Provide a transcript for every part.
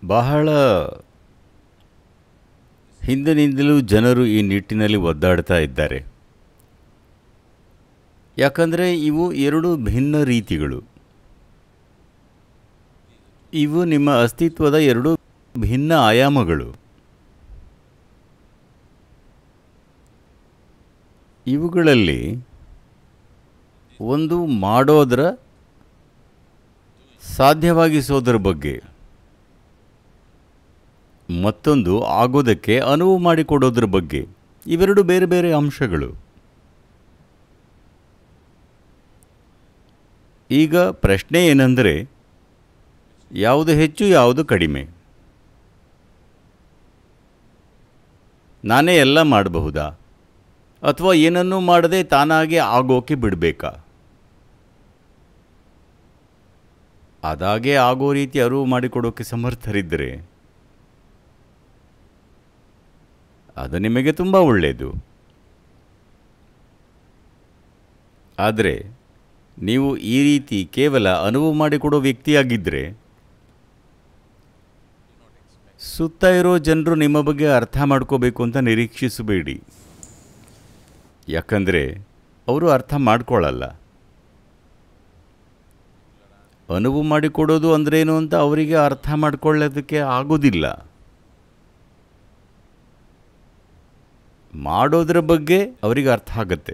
ಬಹಳ ಹಿಂದಿನಿಂದಲೂ ಜನರು ಈ ನಿಟ್ಟಿನಲ್ಲಿ ಒದ್ದಾಡ್ತಾ ಇದ್ದಾರೆ. ಯಾಕಂದರೆ ಇವು ಎರಡು ಭಿನ್ನ ರೀತಿಗಳು. ಇವು ನಿಮ್ಮ ಅಸ್ತಿತ್ವದ ಎರಡು ಭಿನ್ನ ಆಯಾಮಗಳು. ಇವುಗಳಲ್ಲಿ ಒಂದು ಮಾಡೋದರ ಸಾಧ್ಯವಾಗಿಸೋದರ ಬಗ್ಗೆ, ಮತ್ತೊಂದು ಆಗೋದಕ್ಕೆ ಅನುವು ಮಾಡಿಕೊಡೋದ್ರ ಬಗ್ಗೆ. ಇವೆರಡು ಬೇರೆ ಬೇರೆ ಅಂಶಗಳು. ಈಗ ಪ್ರಶ್ನೆ ಏನಂದರೆ, ಯಾವುದು ಹೆಚ್ಚು ಯಾವುದು ಕಡಿಮೆ? ನಾನೇ ಎಲ್ಲ ಮಾಡಬಹುದಾ, ಅಥವಾ ಏನನ್ನೂ ಮಾಡದೆ ತಾನಾಗೆ ಆಗೋಕೆ ಬಿಡಬೇಕಾ? ಅದಾಗೆ ಆಗೋ ರೀತಿ ಅರಿವು ಮಾಡಿಕೊಡೋಕ್ಕೆ ಸಮರ್ಥರಿದ್ದರೆ ಅದು ನಿಮಗೆ ತುಂಬ ಒಳ್ಳೆಯದು. ಆದರೆ ನೀವು ಈ ರೀತಿ ಕೇವಲ ಅನುವು ಮಾಡಿಕೊಡೋ ವ್ಯಕ್ತಿಯಾಗಿದ್ದರೆ ಸುತ್ತ ಇರೋ ಜನರು ನಿಮ್ಮ ಬಗ್ಗೆ ಅರ್ಥ ಮಾಡ್ಕೋಬೇಕು ಅಂತ ನಿರೀಕ್ಷಿಸಬೇಡಿ. ಯಾಕಂದರೆ ಅವರು ಅರ್ಥ ಮಾಡ್ಕೊಳ್ಳಲ್ಲ. ಅನುವು ಮಾಡಿಕೊಡೋದು ಅಂದ್ರೇನು ಅಂತ ಅವರಿಗೆ ಅರ್ಥ ಮಾಡ್ಕೊಳ್ಳೋದಕ್ಕೆ ಆಗೋದಿಲ್ಲ. ಮಾಡೋದ್ರ ಬಗ್ಗೆ ಅವರಿಗೆ ಅರ್ಥ ಆಗುತ್ತೆ.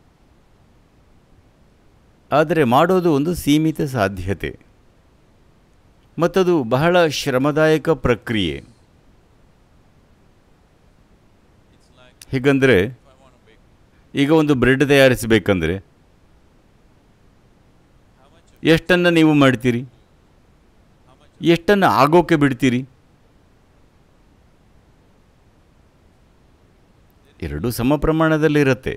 ಆದರೆ ಮಾಡೋದು ಒಂದು ಸೀಮಿತ ಸಾಧ್ಯತೆ, ಮತ್ತದು ಬಹಳ ಶ್ರಮದಾಯಕ ಪ್ರಕ್ರಿಯೆ. ಹೀಗಂದರೆ ಈಗ ಒಂದು ಬ್ರೆಡ್ ತಯಾರಿಸಬೇಕಂದ್ರೆ ಎಷ್ಟನ್ನು ನೀವು ಮಾಡ್ತೀರಿ? ಎಷ್ಟನ್ನು ಆಗೋಕೆ ಬಿಡ್ತೀರಿ? ಎರಡೂ ಸಮ ಪ್ರಮಾಣದಲ್ಲಿರುತ್ತೆ.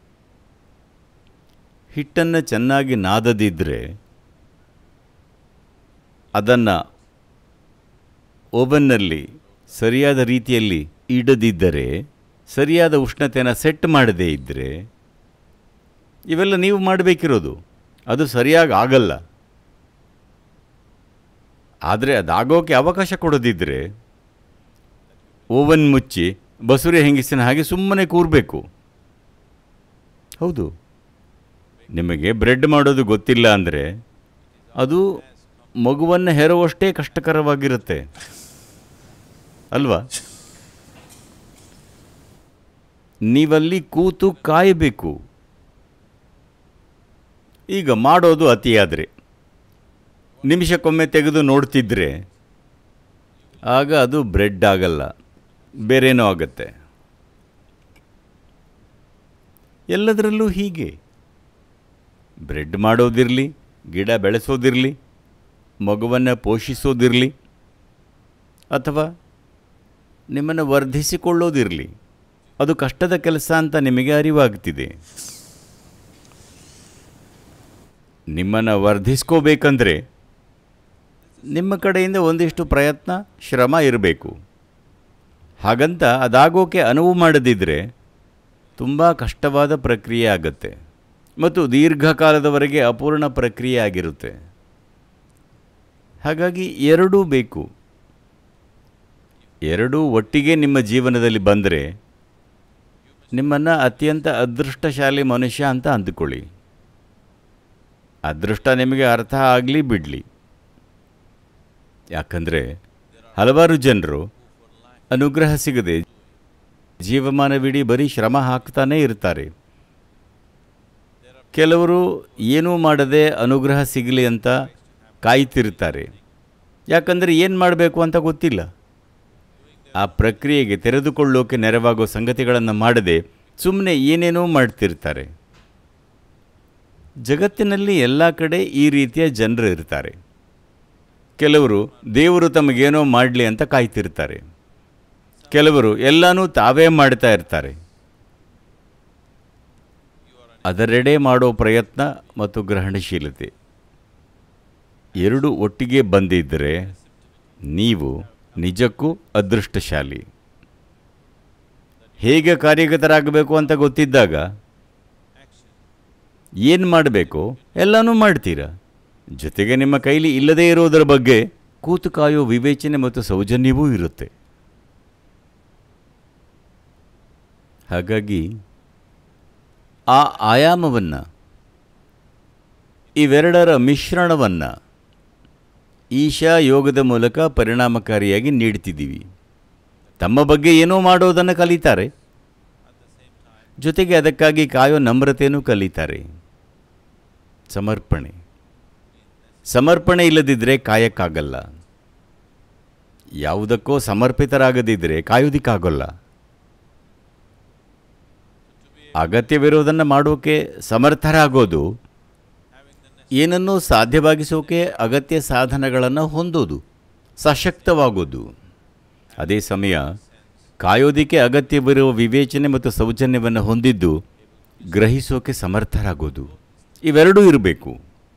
ಹಿಟ್ಟನ್ನು ಚೆನ್ನಾಗಿ ನಾದದಿದ್ದರೆ, ಅದನ್ನು ಓವನ್ನಲ್ಲಿ ಸರಿಯಾದ ರೀತಿಯಲ್ಲಿ ಇಡದಿದ್ದರೆ, ಸರಿಯಾದ ಉಷ್ಣತೆಯನ್ನು ಸೆಟ್ ಮಾಡದೇ ಇದ್ದರೆ, ಇವೆಲ್ಲ ನೀವು ಮಾಡಬೇಕಿರೋದು. ಅದು ಸರಿಯಾಗಿ ಆಗಲ್ಲ. ಆದರೆ ಅದಾಗೋಕ್ಕೆ ಅವಕಾಶ ಕೊಡೋದಿದ್ದರೆ ಓವನ್ ಮುಚ್ಚಿ ಬಸುರಿ ಹೆಂಗಸಿನ ಹಾಗೆ ಸುಮ್ಮನೆ ಕೂರಬೇಕು. ಹೌದು, ನಿಮಗೆ ಬ್ರೆಡ್ ಮಾಡೋದು ಗೊತ್ತಿಲ್ಲ ಅಂದರೆ ಅದು ಮಗುವನ್ನು ಹೆರುವಷ್ಟೇ ಕಷ್ಟಕರವಾಗಿರುತ್ತೆ ಅಲ್ವಾ? ನೀವಲ್ಲಿ ಕೂತು ಕಾಯಬೇಕು. ಈಗ ಮಾಡೋದು ಅತಿಯಾದರೆ, ನಿಮಿಷಕ್ಕೊಮ್ಮೆ ತೆಗೆದು ನೋಡ್ತಿದ್ರೆ ಆಗ ಅದು ಬ್ರೆಡ್ ಆಗಲ್ಲ, ಬೇರೇನೋ ಆಗುತ್ತೆ. ಎಲ್ಲದರಲ್ಲೂ ಹೀಗೆ. ಬ್ರೆಡ್ ಮಾಡೋದಿರಲಿ, ಗಿಡ ಬೆಳೆಸೋದಿರಲಿ, ಮಗುವನ್ನು ಪೋಷಿಸೋದಿರಲಿ, ಅಥವಾ ನಿಮ್ಮನ್ನು ವರ್ಧಿಸಿಕೊಳ್ಳೋದಿರಲಿ, ಅದು ಕಷ್ಟದ ಕೆಲಸ ಅಂತ ನಿಮಗೆ ಅರಿವಾಗ್ತಿದೆ. ನಿಮ್ಮನ್ನು ವರ್ಧಿಸ್ಕೋಬೇಕಂದ್ರೆ ನಿಮ್ಮ ಕಡೆಯಿಂದ ಒಂದಿಷ್ಟು ಪ್ರಯತ್ನ, ಶ್ರಮ ಇರಬೇಕು. ಹಾಗಂತ ಅದಾಗೋಕೆ ಅನುವು ಮಾಡದಿದ್ದರೆ ತುಂಬ ಕಷ್ಟವಾದ ಪ್ರಕ್ರಿಯೆ ಆಗುತ್ತೆ ಮತ್ತು ದೀರ್ಘಕಾಲದವರೆಗೆ ಅಪೂರ್ಣ ಪ್ರಕ್ರಿಯೆ ಆಗಿರುತ್ತೆ. ಹಾಗಾಗಿ ಎರಡೂ ಬೇಕು. ಎರಡೂ ಒಟ್ಟಿಗೆ ನಿಮ್ಮ ಜೀವನದಲ್ಲಿ ಬಂದರೆ ನಿಮ್ಮನ್ನು ಅತ್ಯಂತ ಅದೃಷ್ಟಶಾಲಿ ಮನುಷ್ಯ ಅಂತ ಅಂದುಕೊಳ್ಳಿ. ಅದೃಷ್ಟ ನಿಮಗೆ ಅರ್ಥ ಆಗಲಿ ಬಿಡಲಿ. ಯಾಕಂದರೆ ಹಲವಾರು ಜನರು ಅನುಗ್ರಹ ಸಿಗದೆ ಜೀವಮಾನವಿಡೀ ಬರೀ ಶ್ರಮ ಹಾಕ್ತಾನೇ ಇರ್ತಾರೆ. ಕೆಲವರು ಏನೂ ಮಾಡದೆ ಅನುಗ್ರಹ ಸಿಗಲಿ ಅಂತ ಕಾಯ್ತಿರ್ತಾರೆ. ಯಾಕಂದರೆ ಏನು ಮಾಡಬೇಕು ಅಂತ ಗೊತ್ತಿಲ್ಲ. ಆ ಪ್ರಕ್ರಿಯೆಗೆ ತೆರೆದುಕೊಳ್ಳೋಕೆ ನೆರವಾಗೋ ಸಂಗತಿಗಳನ್ನು ಮಾಡದೆ ಸುಮ್ಮನೆ ಏನೇನೋ ಮಾಡ್ತಿರ್ತಾರೆ. ಜಗತ್ತಿನಲ್ಲಿ ಎಲ್ಲ ಕಡೆ ಈ ರೀತಿಯ ಜನರು ಇರ್ತಾರೆ. ಕೆಲವರು ದೇವರು ತಮಗೇನೋ ಮಾಡಲಿ ಅಂತ ಕಾಯ್ತಿರ್ತಾರೆ. ಕೆಲವರು ಎಲ್ಲನೂ ತಾವೇ ಮಾಡ್ತಾ ಇರ್ತಾರೆ. ಅದರೆಡೆ ಮಾಡೋ ಪ್ರಯತ್ನ ಮತ್ತು ಗ್ರಹಣಶೀಲತೆ ಎರಡು ಒಟ್ಟಿಗೆ ಬಂದಿದ್ದರೆ ನೀವು ನಿಜಕ್ಕೂ ಅದೃಷ್ಟಶಾಲಿ. ಹೇಗೆ ಕಾರ್ಯಗತರಾಗಬೇಕು ಅಂತ ಗೊತ್ತಿದ್ದಾಗ ಏನು ಮಾಡಬೇಕು ಎಲ್ಲನೂ ಮಾಡ್ತೀರಾ. ಜೊತೆಗೆ ನಿಮ್ಮ ಕೈಲಿ ಇಲ್ಲದೇ ಇರೋದರ ಬಗ್ಗೆ ಕೂತು ಕಾಯೋ ವಿವೇಚನೆ ಮತ್ತು ಸೌಜನ್ಯವೂ ಇರುತ್ತೆ. ಹಾಗಾಗಿ ಆ ಆಯಾಮವನ್ನು, ಇವೆರಡರ ಮಿಶ್ರಣವನ್ನು ಈಶಾ ಯೋಗದ ಮೂಲಕ ಪರಿಣಾಮಕಾರಿಯಾಗಿ ನೀಡ್ತಿದ್ದೀವಿ. ತಮ್ಮ ಬಗ್ಗೆ ಏನೋ ಮಾಡೋದನ್ನು ಕಲಿತಾರೆ, ಜೊತೆಗೆ ಅದಕ್ಕಾಗಿ ಕಾಯೋ ನಮ್ರತೆಯೂ ಕಲಿತಾರೆ. ಸಮರ್ಪಣೆ ಇಲ್ಲದಿದ್ದರೆ ಕಾಯಕ್ಕಾಗಲ್ಲ. ಯಾವುದಕ್ಕೋ ಸಮರ್ಪಿತರಾಗದಿದ್ದರೆ ಕಾಯೋದಿಕ್ಕಾಗಲ್ಲ. ಅಗತ್ಯವಿರೋದನ್ನು ಮಾಡೋಕ್ಕೆ ಸಮರ್ಥರಾಗೋದು, ಏನನ್ನೂ ಸಾಧ್ಯವಾಗಿಸೋಕೆ ಅಗತ್ಯ ಸಾಧನಗಳನ್ನು ಹೊಂದೋದು, ಸಶಕ್ತವಾಗೋದು. ಅದೇ ಸಮಯ ಕಾಯೋದಿಕ್ಕೆ ಅಗತ್ಯವಿರುವ ವಿವೇಚನೆ ಮತ್ತು ಸೌಜನ್ಯವನ್ನು ಹೊಂದಿದ್ದು ಗ್ರಹಿಸೋಕೆ ಸಮರ್ಥರಾಗೋದು. ಇವೆರಡೂ ಇರಬೇಕು.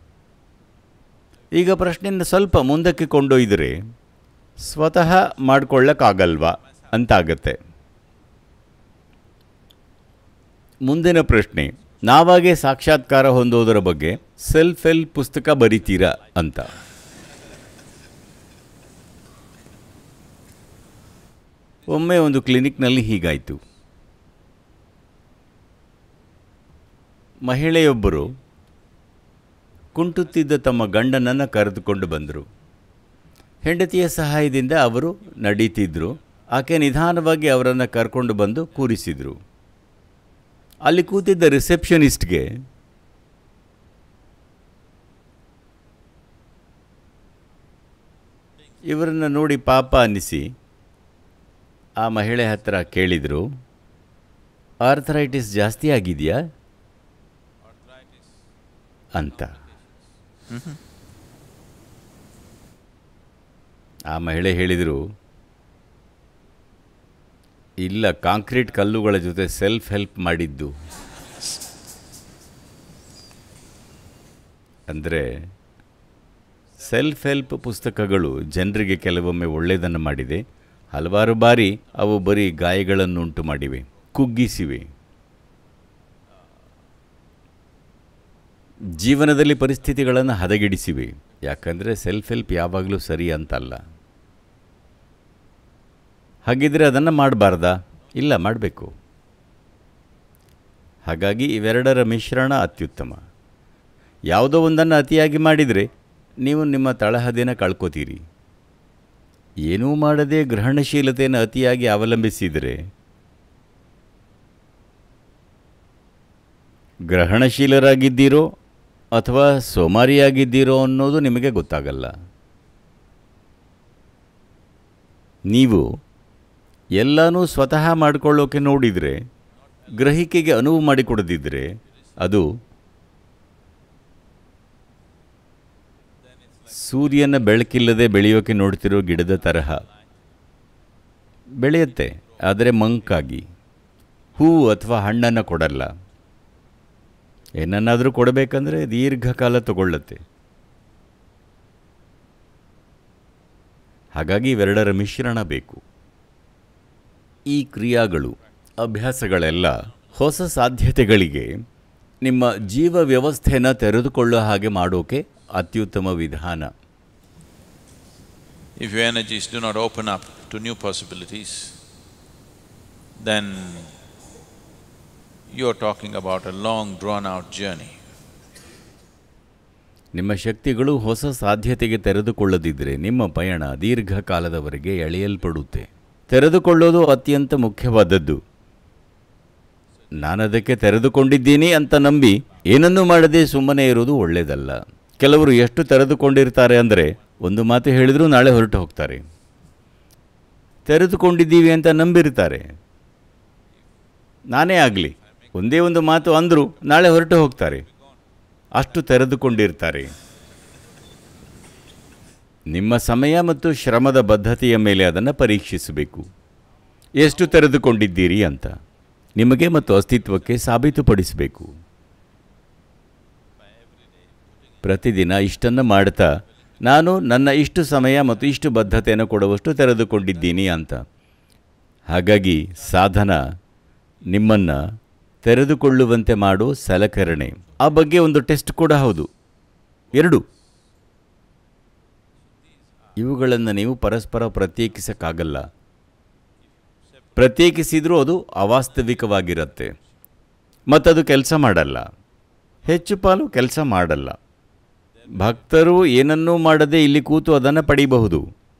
ಈಗ ಪ್ರಶ್ನೆಯನ್ನು ಸ್ವಲ್ಪ ಮುಂದಕ್ಕೆ ಕೊಂಡೊಯ್ದರೆ ಸ್ವತಃ ಮಾಡಿಕೊಳ್ಳಕ್ಕಾಗಲ್ವಾ ಅಂತಾಗತ್ತೆ. ಮುಂದಿನ ಪ್ರಶ್ನೆ, ನಾವಾಗೇ ಸಾಕ್ಷಾತ್ಕಾರ ಹೊಂದೋದರ ಬಗ್ಗೆ ಸೆಲ್ಫ್ ಹೆಲ್ಪ್ ಪುಸ್ತಕ ಬರಿತೀರಾ ಅಂತ. ಒಮ್ಮೆ ಒಂದು ಕ್ಲಿನಿಕ್ನಲ್ಲಿ ಹೀಗಾಯಿತು. ಮಹಿಳೆಯೊಬ್ಬರು ಕುಂಟುತ್ತಿದ್ದ ತಮ್ಮ ಗಂಡನನ್ನು ಕರೆದುಕೊಂಡು ಬಂದರು. ಹೆಂಡತಿಯ ಸಹಾಯದಿಂದ ಅವರು ನಡೀತಿದ್ರು. ಆಕೆ ನಿಧಾನವಾಗಿ ಅವರನ್ನು ಕರ್ಕೊಂಡು ಬಂದು ಕೂರಿಸಿದರು. ಅಲ್ಲಿ ಕೂತಿದ್ದ ರಿಸೆಪ್ಷನಿಸ್ಟ್ಗೆ ಇವರನ್ನು ನೋಡಿ ಪಾಪ ಅನ್ನಿಸಿ ಆ ಮಹಿಳೆ ಹತ್ತಿರ ಕೇಳಿದರು, ಆರ್ಥರೈಟಿಸ್ ಜಾಸ್ತಿ ಆಗಿದೆಯಾ ಅಂತ. ಆ ಮಹಿಳೆ ಹೇಳಿದರು, ಇಲ್ಲ, ಕಾಂಕ್ರೀಟ್ ಕಲ್ಲುಗಳ ಜೊತೆ ಸೆಲ್ಫ್ ಹೆಲ್ಪ್ ಮಾಡಿದ್ದು. ಅಂದರೆ ಸೆಲ್ಫ್ ಹೆಲ್ಪ್ ಪುಸ್ತಕಗಳು ಜನರಿಗೆ ಕೆಲವೊಮ್ಮೆ ಒಳ್ಳೆಯದನ್ನು ಮಾಡಿದೆ, ಹಲವಾರು ಬಾರಿ ಅವು ಬರೀ ಗಾಯಗಳನ್ನುಂಟು ಮಾಡಿವೆ, ಕುಗ್ಗಿಸಿವೆ. ಜೀವನದಲ್ಲಿ ಪರಿಸ್ಥಿತಿಗಳನ್ನು ಹದಗೆಡಿಸಿವೆ. ಯಾಕಂದರೆ ಸೆಲ್ಫ್ ಹೆಲ್ಪ್ ಯಾವಾಗಲೂ ಸರಿ ಅಂತಲ್ಲ. ಹಾಗಿದ್ರೆ ಅದನ್ನು ಮಾಡಬಾರ್ದಾ? ಇಲ್ಲ, ಮಾಡಬೇಕು. ಹಾಗಾಗಿ ಇವೆರಡರ ಮಿಶ್ರಣ ಅತ್ಯುತ್ತಮ. ಯಾವುದೋ ಒಂದನ್ನು ಅತಿಯಾಗಿ ಮಾಡಿದರೆ ನೀವು ನಿಮ್ಮ ತಳಹದಿನ ಕಳ್ಕೋತೀರಿ. ಏನೂ ಮಾಡದೆ ಗ್ರಹಣಶೀಲತೆಯನ್ನು ಅತಿಯಾಗಿ ಅವಲಂಬಿಸಿದರೆ ಗ್ರಹಣಶೀಲರಾಗಿದ್ದೀರೋ ಅಥವಾ ಸೋಮಾರಿಯಾಗಿದ್ದೀರೋ ಅನ್ನೋದು ನಿಮಗೆ ಗೊತ್ತಾಗಲ್ಲ. ನೀವು ಎಲ್ಲನೂ ಸ್ವತಃ ಮಾಡಿಕೊಳ್ಳೋಕೆ ನೋಡಿದರೆ, ಗ್ರಹಿಕೆಗೆ ಅನುವು ಮಾಡಿಕೊಡದಿದ್ದರೆ, ಅದು ಸೂರ್ಯನ ಬೆಳಕಿಲ್ಲದೆ ಬೆಳೆಯೋಕೆ ನೋಡ್ತಿರೋ ಗಿಡದ ತರಹ ಬೆಳೆಯುತ್ತೆ, ಆದರೆ ಮಂಕಾಗಿ. ಹೂವು ಅಥವಾ ಹಣ್ಣನ್ನು ಕೊಡಲ್ಲ. ಏನನ್ನಾದರೂ ಕೊಡಬೇಕಂದ್ರೆ ದೀರ್ಘಕಾಲ ತಗೊಳ್ಳುತ್ತೆ. ಹಾಗಾಗಿ ಇವೆರಡರ ಮಿಶ್ರಣ ಬೇಕು. ಈ ಕ್ರಿಯಾಗಳು, ಅಭ್ಯಾಸಗಳೆಲ್ಲ ಹೊಸ ಸಾಧ್ಯತೆಗಳಿಗೆ, ನಿಮ್ಮ ಜೀವ ವ್ಯವಸ್ಥೆಯನ್ನು ತೆರೆದುಕೊಳ್ಳೋ ಹಾಗೆ ಮಾಡೋಕೆ ಅತ್ಯುತ್ತಮ ವಿಧಾನ. If your energies do not open up to new possibilities, then you are talking about a long drawn out journey. ನಿಮ್ಮ ಶಕ್ತಿಗಳು ಹೊಸ ಸಾಧ್ಯತೆಗೆ ತೆರೆದುಕೊಳ್ಳದಿದ್ದರೆ ನಿಮ್ಮ ಪಯಣ ದೀರ್ಘಕಾಲದವರೆಗೆ ಎಳೆಯಲ್ಪಡುತ್ತೆ. ತೆರೆದುಕೊಳ್ಳೋದು ಅತ್ಯಂತ ಮುಖ್ಯವಾದದ್ದು. ನಾನದಕ್ಕೆ ತೆರೆದುಕೊಂಡಿದ್ದೀನಿ ಅಂತ ನಂಬಿ ಏನನ್ನೂ ಮಾಡದೆ ಸುಮ್ಮನೆ ಇರೋದು ಒಳ್ಳೆಯದಲ್ಲ. ಕೆಲವರು ಎಷ್ಟು ತೆರೆದುಕೊಂಡಿರ್ತಾರೆ ಅಂದರೆ ಒಂದು ಮಾತು ಹೇಳಿದರೂ ನಾಳೆ ಹೊರಟು ಹೋಗ್ತಾರೆ. ತೆರೆದುಕೊಂಡಿದ್ದೀವಿ ಅಂತ ನಂಬಿರ್ತಾರೆ. ನಾನೇ ಆಗಲಿ, ಒಂದೇ ಒಂದು ಮಾತು ಅಂದರೂ ನಾಳೆ ಹೊರಟು ಹೋಗ್ತಾರೆ. ಅಷ್ಟು ತೆರೆದುಕೊಂಡಿರ್ತಾರೆ. ನಿಮ್ಮ ಸಮಯ ಮತ್ತು ಶ್ರಮದ ಬದ್ಧತೆಯ ಮೇಲೆ ಅದನ್ನು ಪರೀಕ್ಷಿಸಬೇಕು. ಎಷ್ಟು ತೆರೆದುಕೊಂಡಿದ್ದೀರಿ ಅಂತ ನಿಮಗೆ ಮತ್ತು ಅಸ್ತಿತ್ವಕ್ಕೆ ಸಾಬೀತುಪಡಿಸಬೇಕು. ಪ್ರತಿದಿನ ಇಷ್ಟನ್ನು ಮಾಡ್ತಾ ನಾನು ನನ್ನ ಇಷ್ಟು ಸಮಯ ಮತ್ತು ಇಷ್ಟು ಬದ್ಧತೆಯನ್ನು ಕೊಡುವಷ್ಟು ತೆರೆದುಕೊಂಡಿದ್ದೀನಿ ಅಂತ. ಹಾಗಾಗಿ ಸಾಧನ ನಿಮ್ಮನ್ನು ತೆರೆದುಕೊಳ್ಳುವಂತೆ ಮಾಡೋ ಸಲಕರಣೆ. ಆ ಬಗ್ಗೆ ಒಂದು ಟೆಸ್ಟ್ ಕೂಡ ಹೌದು. 2 ಇವುಗಳನ್ನು ನೀವು ಪರಸ್ಪರ ಪ್ರತ್ಯೇಕಿಸಕ್ಕಾಗಲ್ಲ. ಪ್ರತ್ಯೇಕಿಸಿದರೂ ಅದು ಅವಾಸ್ತವಿಕವಾಗಿರುತ್ತೆ, ಮತ್ತದು ಕೆಲಸ ಮಾಡಲ್ಲ. ಹೆಚ್ಚು ಪಾಲು ಕೆಲಸ ಮಾಡಲ್ಲ. ಭಕ್ತರು ಏನನ್ನೂ ಮಾಡದೆ ಇಲ್ಲಿ ಕೂತು ಅದನ್ನು ಪಡೆಯಬಹುದು.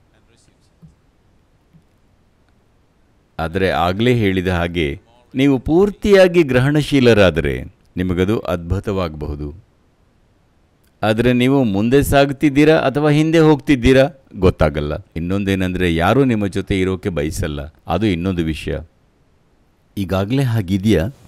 ಆದರೆ ಆಗಲೇ ಹೇಳಿದ ಹಾಗೆ ನೀವು ಪೂರ್ತಿಯಾಗಿ ಗ್ರಹಣಶೀಲರಾದರೆ ನಿಮಗದು ಅದ್ಭುತವಾಗಬಹುದು. ಆದರೆ ನೀವು ಮುಂದೆ ಸಾಗ್ತಿದ್ದೀರಾ ಅಥವಾ ಹಿಂದೆ ಹೋಗ್ತಿದ್ದೀರಾ ಗೊತ್ತಾಗಲ್ಲ. ಇನ್ನೊಂದೇನೆಂದರೆ ಯಾರೂ ನಿಮ್ಮ ಜೊತೆ ಇರೋಕ್ಕೆ ಬಯಸಲ್ಲ, ಅದು ಇನ್ನೊಂದು ವಿಷಯ. ಈಗಾಗಲೇ ಹಾಗಿದೆಯಾ?